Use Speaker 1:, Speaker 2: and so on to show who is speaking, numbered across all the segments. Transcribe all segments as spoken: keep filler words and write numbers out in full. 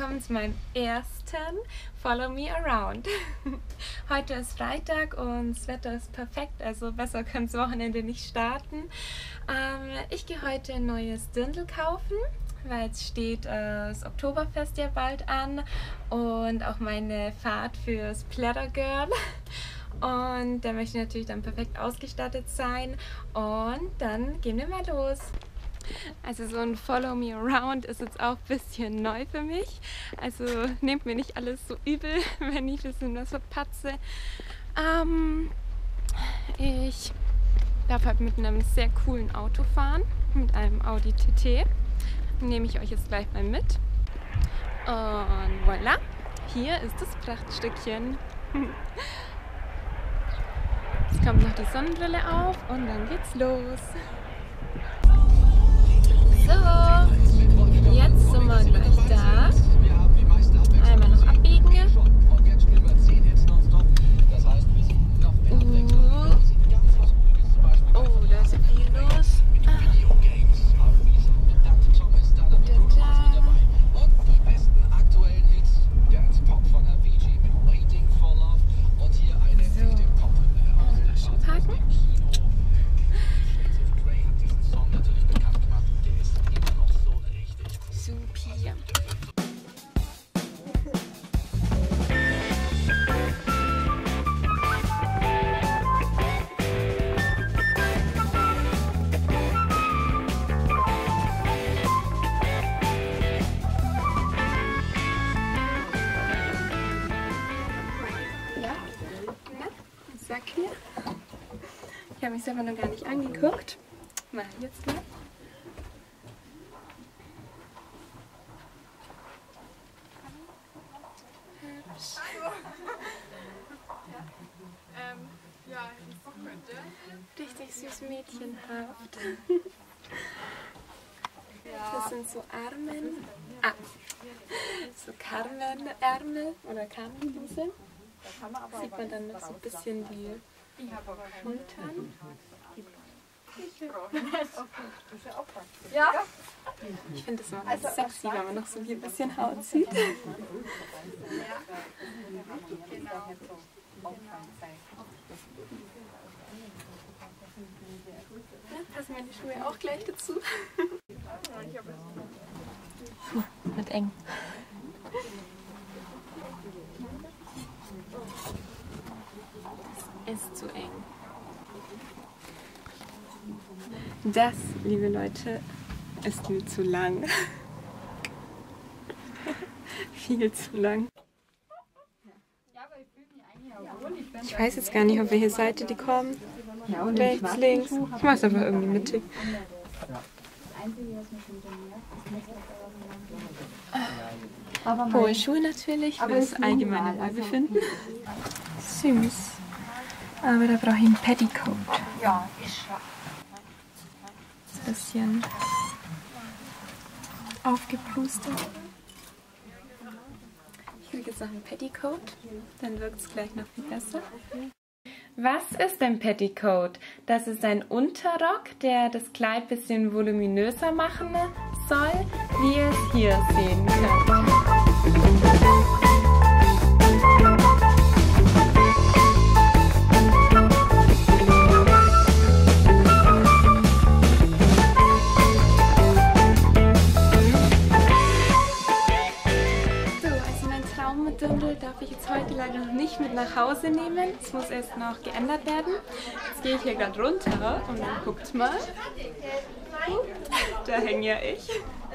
Speaker 1: willkommen zu meinem ersten Follow Me Around. Heute ist Freitag und das Wetter ist perfekt, also besser kann das Wochenende nicht starten. Ähm, ich gehe heute ein neues Dirndl kaufen, weil jetzt steht äh, das Oktoberfest ja bald an und auch meine Fahrt fürs Platter Girl. Und da möchte ich natürlich dann perfekt ausgestattet sein und dann gehen wir mal los. Also so ein Follow Me Around ist jetzt auch ein bisschen neu für mich. Also nehmt mir nicht alles so übel, wenn ich ein bisschen was verpatze. Ähm, ich darf halt mit einem sehr coolen Auto fahren, mit einem Audi T T. Nehme ich euch jetzt gleich mal mit. Und voilà, hier ist das Prachtstückchen. Jetzt kommt noch die Sonnenbrille auf und dann geht's los. So, jetzt sind wir gleich da. Einmal noch abbiegen. Uh. Oh, da ist ja viel los. Ah. Hier. Ich habe mich selber noch gar nicht angeguckt. Mal jetzt mal. Ähm, ja, richtig süß mädchenhaft. Das sind so Armen. Ah, so Carmen-Ärmel oder Carmenbluse. Sieht man dann noch so ein bisschen die Schultern. Ja. Ich finde das immer ganz sexy, wenn man noch so ein bisschen Haut sieht. Ja, passen meine Schuhe auch gleich dazu. Wird eng. Ist zu eng. Das, liebe Leute, ist mir zu lang. Viel zu lang. Ich weiß jetzt gar nicht, auf welche Seite die kommen. Rechts, links. Ich mache es einfach irgendwie mittig. Hohe Schuhe natürlich, für das allgemeine Wohlbefinden. Süß. Aber da brauche ich ein Petticoat. Ja, ist ein bisschen aufgeplustert. Ich kriege jetzt noch ein Petticoat, dann wirkt es gleich noch viel besser. Was ist ein Petticoat? Das ist ein Unterrock, der das Kleid ein bisschen voluminöser machen soll, wie ihr es hier sehen könnt. Dirndl darf ich jetzt heute leider noch nicht mit nach Hause nehmen. Es muss erst noch geändert werden. Jetzt gehe ich hier gerade runter und dann guckt mal. Da hänge ja ich.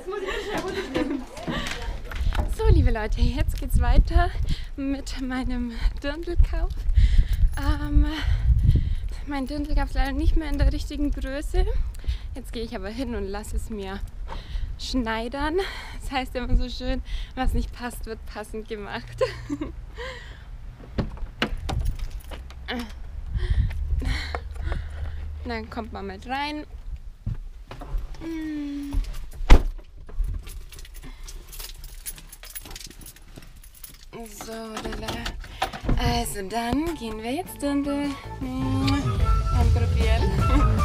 Speaker 1: So, liebe Leute, jetzt geht's weiter mit meinem Dirndlkauf. Ähm, mein Dirndl gab es leider nicht mehr in der richtigen Größe. Jetzt gehe ich aber hin und lasse es mir schneidern. Das heißt immer so schön, was nicht passt, wird passend gemacht. Dann kommt man mit rein. So, also dann gehen wir jetzt Dirndl anprobieren.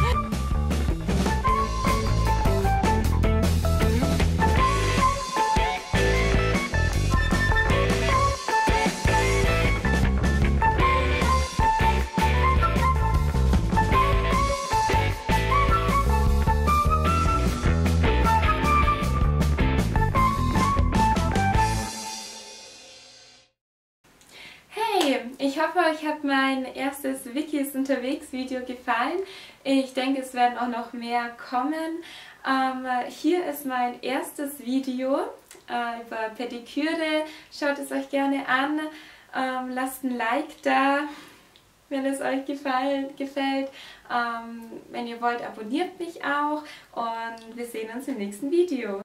Speaker 1: Ich hoffe, euch hat mein erstes Wikis unterwegs Video gefallen. Ich denke, es werden auch noch mehr kommen. Ähm, hier ist mein erstes Video äh, über Pediküre. Schaut es euch gerne an. Ähm, lasst ein Like da, wenn es euch gefallen, gefällt. Ähm, wenn ihr wollt, abonniert mich auch und wir sehen uns im nächsten Video.